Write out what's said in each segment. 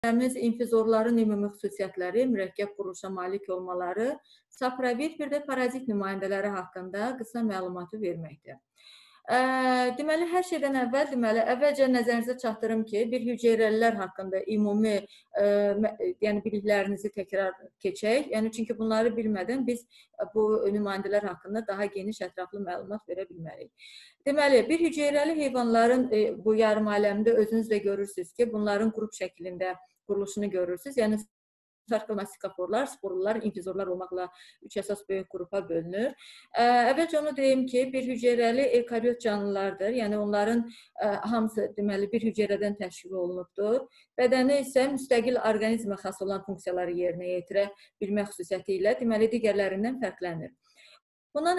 infizorların ümumi xüsusiyyətləri, mürəkkəb quruluşa malik olmaları, saprovir, bir də parazit nümayəndələri haqqında qısa məlumatı verməkdir. Deməli, hər şeydən əvvəl, əvvəlcə nəzərinizə çatdırım ki, bir hüceyrəlilər haqqında ümumi yəni biliklərinizi təkrar keçək. Yəni, çünki bunları bilmədən biz bu nümayəndələr haqqında daha geniş, ətraflı məlumat verə bilmərik. Deməli, bir hüceyrəli heyvanların bu yarım aləmdə özünüz də görürsünüz ki, bunların qrup şəklində quruluşunu görürsünüz. Yəni, sarkomastiforalar, sporlular, infizorlar olmaqla 3 əsas böyük qrupa bölünür. Əvvəlcə onu deyim ki, bir hüceyrəli eukaryot canlılardır. Yəni, onların hamısı deməli bir hüceyrədən təşkil olunubdur. Bədəni isə müstəqil orqanizmə xas olan funksiyaları yerinə yetirə bilmək xüsusiyyəti ilə deməli digərlərindən fərqlənir. Bundan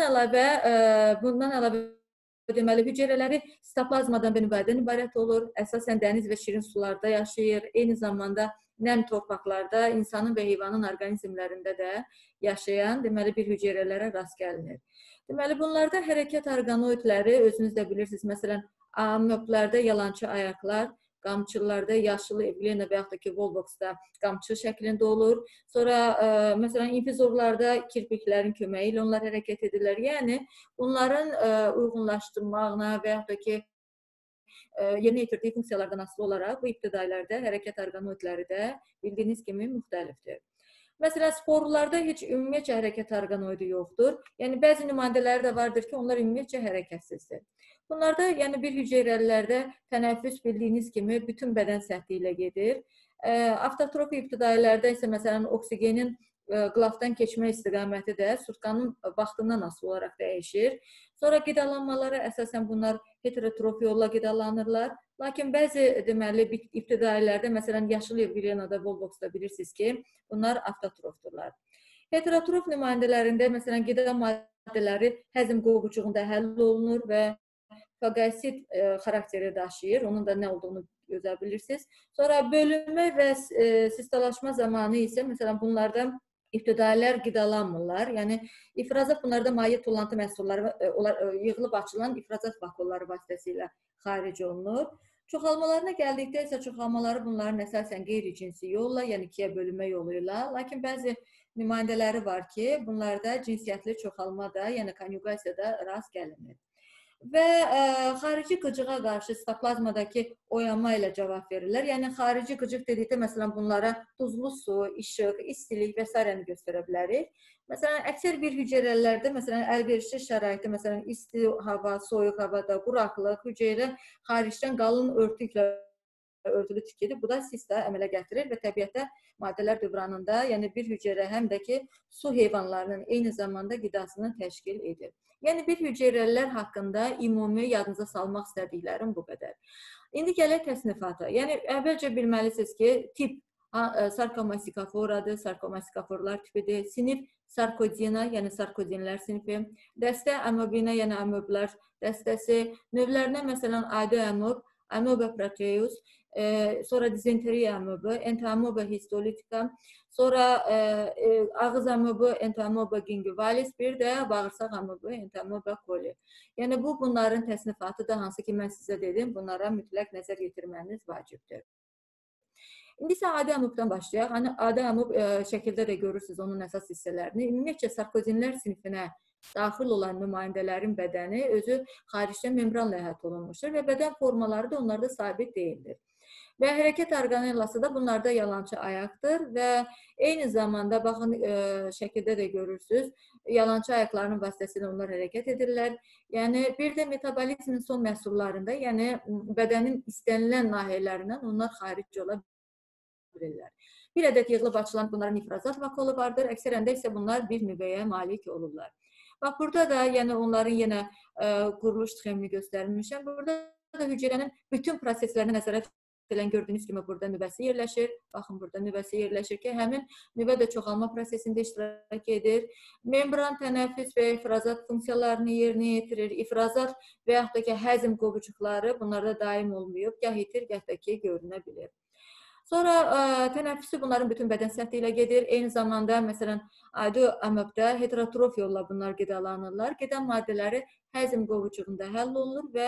əlavə deməli, hüceyrələri sitoplazmadan ibarət olur. Əsasən dəniz və şirin sularda yaşayır. Eyni zamanda nəm torpaqlarda insanın və heyvanın orqanizmlərində də yaşayan deməli bir hüceyrələrə rast gəlinir. Deməli, bunlarda hərəkət orqanoidləri özünüz də bilirsiniz. Məsələn, amöblərdə yalançı ayaqlar, qamçılarda yaşılı evglena və yaxud da ki, volvoksda qamçı şəklində olur. Sonra, məsələn, infizorlarda kirpiklərin köməyi ilə onlar hərəkət edirlər. Yəni, bunların uyğunlaşdırmağına və yaxud da ki, yerinə yetirdiyi funksiyalardan asılı olaraq bu ibtidailərdə hərəkət orqanoidləri də bildiyiniz kimi müxtəlifdir. Məsələn, sporlularda heç ümumiyyətcə hərəkət orqanoidi yoxdur. Yəni, bəzi nümayəndələri də vardır ki, onlar ümumiyyətcə hərəkətsizdir. Bunlarda, yəni bir hüceyrəlilərdə tənəffüs bildiyiniz kimi bütün bədən səthi ilə gedir. Avtotrofi ibtidailərdə isə məsələn oksigenin qılafdan keçmə istiqaməti də sutkanın vaxtından asılı olaraq dəyişir. Sonra qidalanmaları əsasən bunlar heterotrofi yolla qidalanırlar. Lakin bəzi deməli ibtidailərdə məsələn yaşıl evglenada, volvoksda bilirsiniz ki, bunlar avtotrofdurlar. Heterotrof nümayəndələrində məsələn qida maddələri həzm qovucuğunda həll olunur və faqosit xarakteri daşıyır. Onun da nə olduğunu gözə bilirsiniz. Sonra bölünmə və sistalaşma zamanı isə məsələn bunlarda ibtidailər qidalanmırlar. Yəni ifrazat bunlarda maye tullantı məhsulları yığılıb açılan ifrazat vakuolları vasitəsilə xaric olunur. Çoxalmalarına gəldikdə isə çoxalmaları bunların əsasən qeyri-cinsi yolla, yəni ikiyə bölünmə yolu ilə. Lakin bəzi nümayəndələri var ki, bunlarda cinsiyyətli çoxalma da, yəni konjugasiyada rast gəlinir. Və xarici qıcığa qarşı sitoplazmadakı oyanma ilə cavab verirlər. Yəni, xarici qıcıq dedikdə, məsələn, bunlara duzlu su, işıq, istilik və s. göstərə bilərik. Məsələn, əksər bir hüceyrələrdə, məsələn, əlverişli şəraitdə, məsələn, isti hava, soyuq havada, quraqlıq, hüceyrə xaricdən qalın örtüklə örtülü tikilir. Bu da sista əmələ gətirir və təbiətdə maddələr dövranında, yəni bir hüceyrə həm də ki, su heyvanlarının eyni zamanda qidasını təşkil edir. Yəni, bir hüceyrəlilər haqqında ümumi yadınıza salmaq istədiklərim bu qədər. İndi gələk təsnifata. Yəni, əvvəlcə bilməlisiniz ki, tip sarkomastikoforadır, sarkomastikoforlar tipidir. Sinif sarkodina, yəni sarkodinlər sinifi. Dəstə amöbina, yəni amöblər dəstəsi. Növlərinə məsələn adi amöb, Amoeba proteus, sonra dizenteriya amöbü, entamoeba histolitika, sonra ağız amöbü, entamoeba gingivalis, bir də bağırsaq amöbü, entamoeba coli. Yəni, bunların təsnifatıdır, hansı ki, mən sizə dedim, bunlara mütləq nəzər yetirməniz vacibdir. İndi isə adi amöbdən başlayaq. Hani, adi amöb şəkildə də görürsünüz onun əsas hissələrini. Ümumiyyətcə, sarkozinlər sinifinə daxil olan nümayəndələrin bədəni özü xaricdən membranla əhatə olunmuşdur və bədən formaları da onlarda sabit deyildir. Və hərəkət orqanellası da bunlarda yalançı ayaqdır və eyni zamanda, baxın, şəkildə də görürsünüz, yalançı ayaqlarının vasitəsilə onlar hərəkət edirlər. Yəni, bir də metabolizmin son məhsullarında, yəni bədənin istənilən nahiyələrindən onlar xaric ola bilirlər. Bir ədəd yığılıb açılan bunların ifrazat vakuolu vardır, əksərəndə isə bunlar bir nüvəyə malik olurlar. Bax, burada da yəni onların yenə quruluş sxemini göstərmişəm. Burada da hüceyrənin bütün proseslərinə nəzarət edən gördüyünüz kimi burada nüvəsi yerləşir. Baxın, burada nüvəsi yerləşir ki, həmin nüvə də çoxalma prosesində iştirak edir. Membran, tənəffüs və ifrazat funksiyalarını yerinə yetirir. İfrazat və yaxud da ki, həzm qovucuqları bunlarda daim olmayıb, gah itir, gah da ki, görünə bilir. Sonra tənəffüsü bunların bütün bədən səthi ilə gedir. Eyni zamanda, məsələn, adi amöbdə heterotrof yolla bunlar qidalanırlar. Qida maddələri həzm qovucuğunda həll olunur və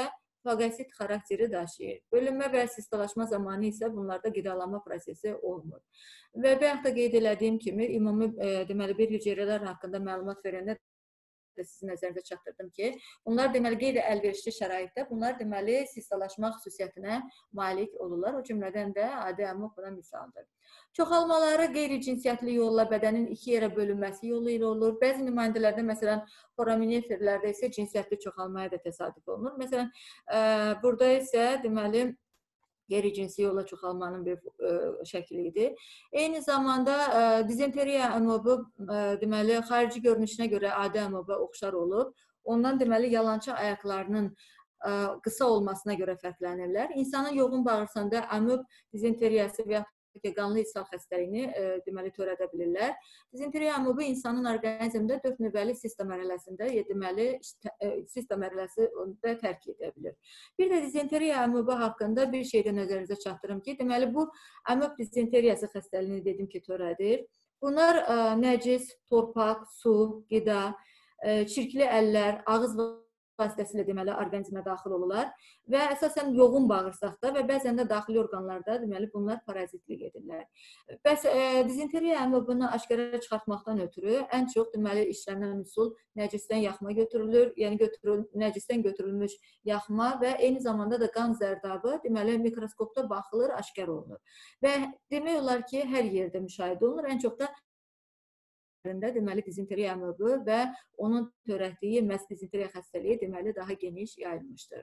faqəsit xarakteri daşıyır. Bölünmə və sistalaşma zamanı isə bunlarda qidalanma prosesi olmur. Və bayaq da qeyd elədiyim kimi, ümumi deməli, bir hüceyrələr haqqında məlumat verəndə sizin nəzərinizə çatdırdım ki, bunlar deməli qeyri-əlverişli şəraitdə bunlar deməli sistalaşma xüsusiyyətinə malik olurlar. O cümlədən də adi əmok buna misaldır. Çoxalmaları qeyri-cinsiyyətli yolla bədənin iki yerə bölünməsi yolu ilə olur. Bəzi nümayəndələrdə, məsələn, foraminiferlərdə isə cinsiyyətli çoxalmaya da təsadüf olunur. Məsələn, burada isə deməli qeyri-cinsi yolla çoxalmanın bir şəkli idi. Eyni zamanda dizenteriya əmobu deməli xarici görünüşünə görə adi əmoba oxşar olub. Ondan deməli yalançı ayaqlarının qısa olmasına görə fərqlənirlər. İnsanın yoğun bağırsağında əmob dizenteriyası və qanlı ishal xəstəliyini deməli törədə bilirlər. Dizenteriya əmobu insanın orqanizmində 4 növbəli sista mərhələsində deməli sista mərhələsində tərk edə bilir. Bir də dizenteriya əmobu haqqında bir şey də nəzərinizə çatdırım ki, deməli bu əmob dizenteriyası xəstəliyini dedim ki, törədir. Bunlar nəcis, torpaq, su, qida, çirkli əllər, ağız vasitəsilə deməli orqanizmə daxil olurlar və əsasən yoğun bağırsaqda və bəzən də daxili orqanlarda deməli bunlar parazitlik edirlər. Bəs dizenteriya əmobunu aşkara çıxartmaqdan ötürü ən çox deməli işlənən üsul nəcisdən yaxma götürülür, yəni nəcisdən götürülmüş yaxma və eyni zamanda da qan zərdabı deməli mikroskopda baxılır, aşkar olunur. Və demək olar ki, hər yerdə müşahidə olunur, ən çox da deməli dizenteriya əmobu və onun törətdiyi məhz dizenteriya xəstəliyi deməli daha geniş yayılmışdır.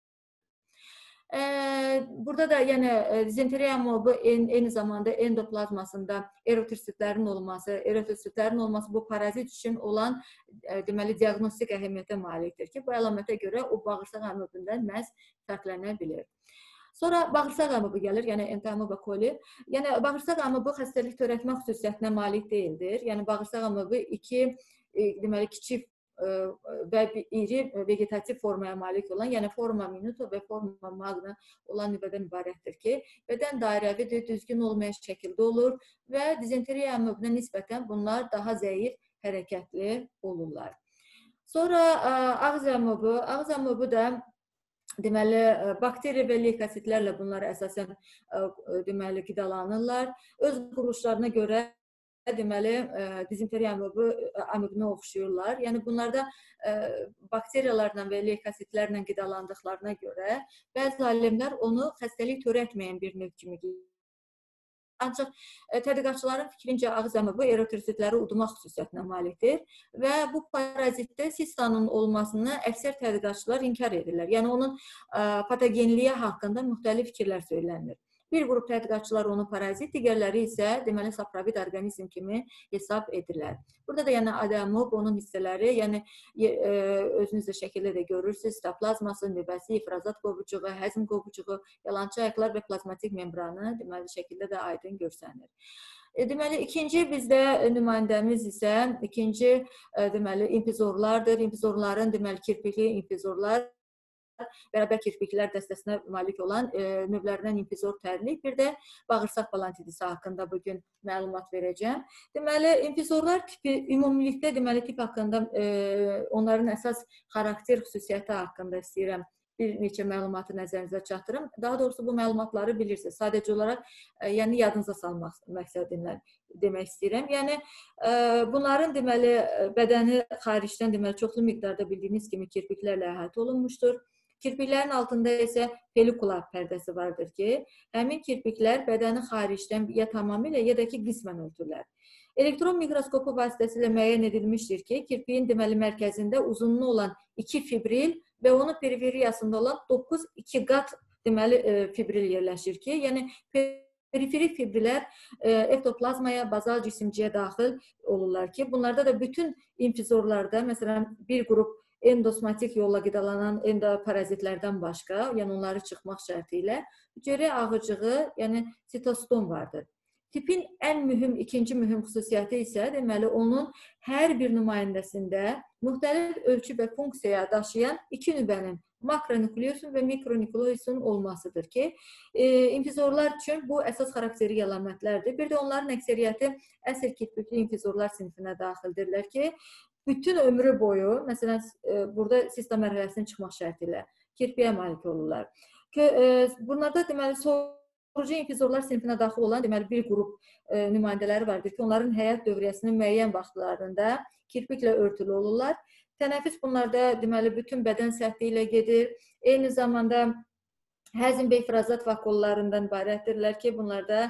Burada da yəni dizenteriya əmobu eyni zamanda endoplazmasında erotritsitlərin olması bu parazit üçün olan deməli diaqnostik əhəmiyyətə malikdir ki, bu əlamətə görə o bağırsaq əmobindən məhz fərqlənə bilir. Sonra bağırsaq əmobu gəlir, yəni entamoeba coli. Yəni bağırsaq əmobu xəstəlik törətmə xüsusiyyətinə malik deyildir. Yəni bağırsaq əmobu deməli kiçik və iri vegetativ formaya malik olan, yəni forma minuto və forma magna olan nüvədən ibarətdir ki, bədən dairəvidir, düzgün olmayan şəkildə olur və dizenteriya əmobuna nisbətən bunlar daha zəif, hərəkətli olurlar. Sonra ağız əmobu da deməli, bakteriya və leykositlərlə bunlar əsasən deməli qidalanırlar. Öz quruluşlarına görə deməli dizenteriya əmobuna oxşuyurlar. Yəni bunlarda bakteriyalarla və leykositlərlə qidalandıqlarına görə bəzi alimlər onu xəstəlik törətməyən bir növ kimi qeyd edirlər. Ancaq tədqiqatçıların fikrincə ağız əmobu erotritsitləri udmaq xüsusiyyətinə malikdir və bu parazitdə sistanın olmasını əksər tədqiqatçılar inkar edirlər. Yəni onun patogenliyi haqqında müxtəlif fikirlər söylənir. Bir qrup tədqiqatçılar onu parazit, digərləri isə deməli saprovid orqanizm kimi hesab edirlər. Burada da yəni adi əmob, onun hissələri, yəni özünüz də şəkildə də görürsünüz, sitoplazması, nübəsi, ifrazat qovucuğu, həzm qovucuğu, yalançı ayaqlar və plazmatik membranı deməli şəkildə də aydın görsənir. Deməli, ikinci bizdə nümayəndəmiz isə deməli infizorlardır. İnfizorların deməli kirpikli infizorlar bərabər kirpiklər dəstəsinə malik olan növlərindən infizor tərlik, bir də bağırsaq balantitisi haqqında bugün məlumat verəcəm. Deməli, infizorlar tipi ümumilikdə deməli tip haqqında onların əsas xarakter xüsusiyyəti haqqında istəyirəm bir neçə məlumatı nəzərinizə çatdırım. Daha doğrusu bu məlumatları bilirsiniz. Sadəcə olaraq yəni yadınıza salmaq məqsədindən demək istəyirəm. Yəni bunların deməli bədəni xaricdən deməli çoxlu miqdarda bildiyiniz kimi kirpiklərlə əhatə olunmuşdur. Kirpiklərin altında isə pelikula pərdəsi vardır ki, həmin kirpiklər bədəni xaricdən ya tamamilə ya da ki qismən örtürlər. Elektron mikroskopu vasitəsilə müəyyən edilmişdir ki, kirpiyin deməli mərkəzində uzunluğu olan 2 fibril və onun periferiyasında olan 9 2 qat deməli fibril yerləşir ki, yəni periferik fibrilər ektoplazmaya, bazal cisimciyə daxil olurlar ki, bunlarda da bütün infizorlarda məsələn bir qrup endosmatik yolla qidalanan endoparazitlərdən başqa, yəni onları çıxmaq şərti ilə hüceyrə ağırcığı, yəni sitostom vardır. Tipin ən mühüm, ikinci mühüm xüsusiyyəti isə deməli onun hər bir nümayəndəsində müxtəlif ölçü və funksiyaya daşıyan iki nüvənin makronukleosun və mikronukleosun olmasıdır ki, infizorlar üçün bu əsas xarakteri əlamətlərdir. Bir də onların əksəriyyəti əsl kirpikli infizorlar sinifinə daxildirlər ki, bütün ömrü boyu, məsələn, burada sista mərhələsinin çıxmaq şərti ilə kirpiyə malik olurlar. Bunlarda deməli sorucu infizorlar sinfinə daxil olan deməli bir qrup nümayəndələri vardır ki, onların həyat dövriyyəsinin müəyyən vaxtlarında kirpiklə örtülü olurlar. Tənəffüs bunlarda deməli bütün bədən səthi ilə gedir. Eyni zamanda həzm və ifrazat vakuollarından ibarətdirlər ki, bunlarda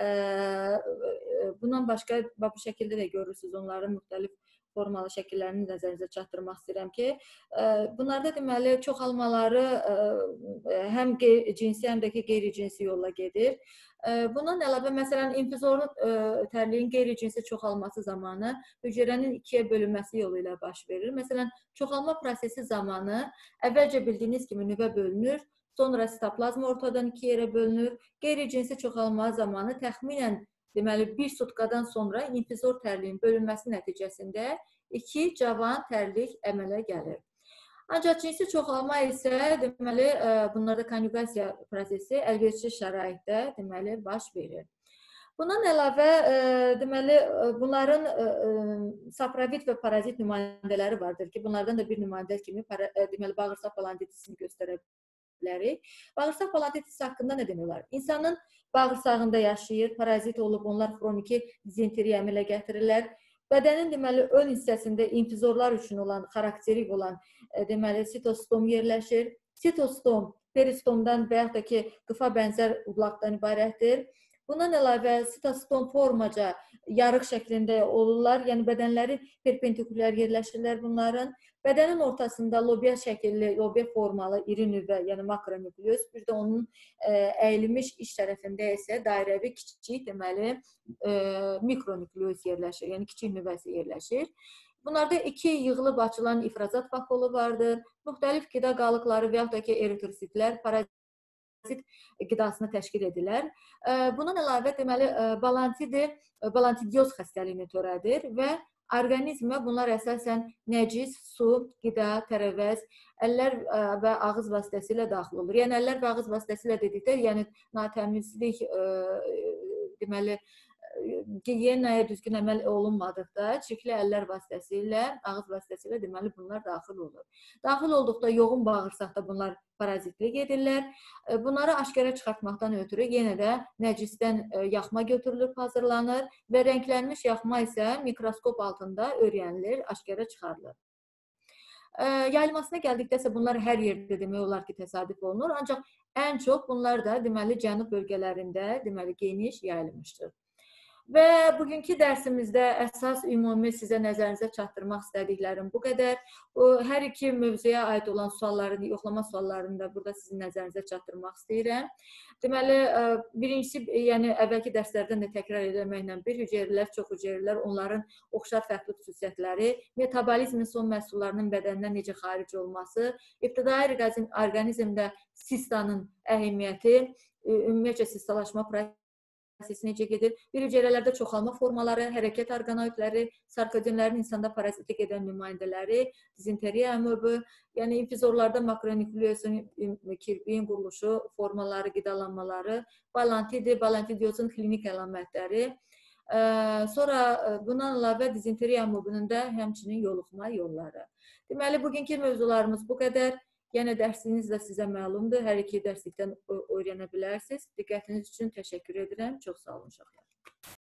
bundan başqa bu şəkildə də görürsünüz onların müxtəlif formalı şəkillərini nəzərinizə çatdırmaq istəyirəm ki, bunlarda deməli çoxalmaları həm cinsi, həm də ki, qeyri-cinsi yolla gedir. Bundan əlavə, məsələn, infizorlu tərliyin qeyri-cinsi çoxalması zamanı hüceyrənin ikiyə bölünməsi yolu ilə baş verir. Məsələn, çoxalma prosesi zamanı əvvəlcə bildiyiniz kimi nüvə bölünür, sonra sitoplazma ortadan iki yerə bölünür. Qeyri-cinsi çoxalma zamanı təxminən deməli, bir sutkadan sonra infizor tərliyin bölünməsi nəticəsində iki cavan tərlik əmələ gəlir. Ancaq cinsi çoxalma isə deməli, bunlarda konjugasiya prosesi əlverişli şəraitdə deməli, baş verir. Bundan əlavə, deməli, bunların saprovid və parazit nümayəndələri vardır ki, bunlardan da bir nümayəndə kimi deməli, bağırsaq palanditisini göstərə bilərik. Bağırsaq palanditis haqqında nə demək olar? İnsanın bağırsağında yaşayır, parazit olub, onlar xroniki dizenteriya əmələ gətirirlər. Bədənin deməli ön hissəsində infizorlar üçün olan, xarakterik olan deməli sitostom yerləşir. Sitostom peristomdan və yaxud da ki, qıfa bənzər ublaqdan ibarətdir. Bundan əlavə sitostom formaca yarıq şəklində olurlar, yəni bədənləri perpendikulyar yerləşirlər bunların. Bədənin ortasında lobya şəkilli, lobya formalı iri nüvə, yəni makronükleus, bir də onun əyilmiş iç tərəfində isə dairəvi kiçik deməli mikronükleus yerləşir, yəni kiçik nüvəsi yerləşir. Bunlarda iki yığılıb açılan ifrazat vakuolu vardır. Müxtəlif qida qalıqları və yaxud da ki, eritrositlər parazit qidasını təşkil edirlər. Bundan əlavə deməli balantidioz xəstəliyini törədir və orqanizmə bunlar əsasən nəcis, su, qida, tərəvəz, əllər və ağız vasitəsilə daxil olur. Yəni əllər və ağız vasitəsilə dedikdə, yəni natəmizlik deməli gigiyenaya düzgün əməl olunmadıqda çirkli əllər vasitəsilə, ağız vasitəsilə deməli bunlar daxil olur. Daxil olduqda yoğun bağırsaqda bunlar parazitlik edirlər. Bunları aşkara çıxartmaqdan ötürü yenə də nəcisdən yaxma götürülüb, hazırlanır və rənglənmiş yaxma isə mikroskop altında öyrənilir, aşkara çıxarılır. Yayılmasına gəldikdə isə bunlar hər yerdə demək olar ki, təsadüf olunur, ancaq ən çox bunlar da deməli cənub bölgələrində deməli geniş yayılmışdır. Və bugünkü dərsimizdə əsas ümumi sizə nəzərinizə çatdırmaq istədiklərim bu qədər. Hər iki mövzuya aid olan sualların, yoxlama suallarını da burada sizin nəzərinizə çatdırmaq istəyirəm. Deməli, birincisi, yəni əvvəlki dərslərdən də təkrar eləməklə bir hüceyrələr, çox hüceyrələr, onların oxşar fərqli xüsusiyyətləri, metabolizmin son məhsullarının bədəndən necə xaric olması, ibtidai orqanizmdə sistanın əhəmiyyəti, ümumiyyətcə sistalaşma prosesi necə gedir? Bir hüceyrələrdə çoxalma formaları, hərəkət orqanoidləri, sarkoidinlərin insanda parazitlik edən nümayəndələri, dizenteriya əmobu, yəni infizorlarda makronükleosun, kirpiyin quruluşu, formaları, qidalanmaları, balantidiozun klinik əlamətləri, sonra bundan əlavə dizenteriya əmobunun da həmçinin yoluxma yolları. Deməli, bugünkü mövzularımız bu qədər. Yəni, dərsiniz də sizə məlumdur. Hər iki dərslikdən öyrənə bilərsiniz. Diqqətiniz üçün təşəkkür edirəm. Çox sağ olun uşaqlar.